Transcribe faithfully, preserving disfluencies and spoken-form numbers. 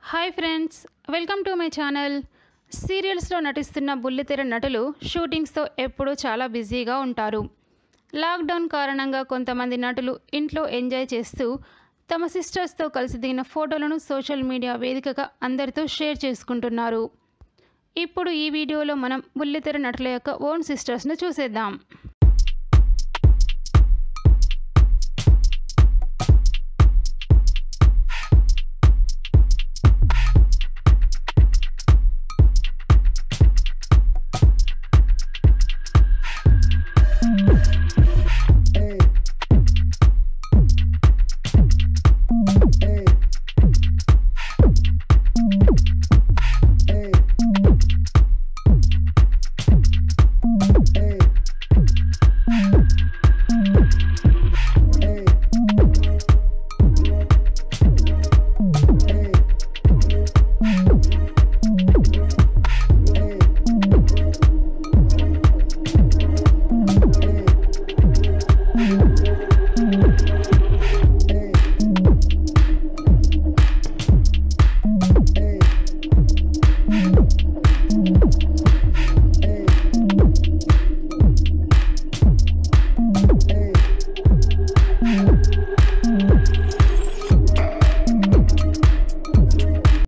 Hi friends, welcome to my channel. సీరియల్స్లో నటిస్తున్న బుల్లితెర నటులు షూటింగ్స్తో ఎప్పుడూ చాలా బిజీగా ఉంటారు. లాక్డౌన్ కారణంగా కొంతమంది నటులు ఇంట్లో ఎంజాయ్ చేస్తూ తమ సిస్టర్స్తో కలిసి దిగిన ఫోటోలను సోషల్ మీడియా వేదికగా అందరితో షేర్ చేసుకుంటున్నారు. ఇప్పుడు ఈ వీడియోలో మనం బుల్లితెర నటుల యొక్క ఓన్ సిస్టర్స్ను చూసేద్దాం.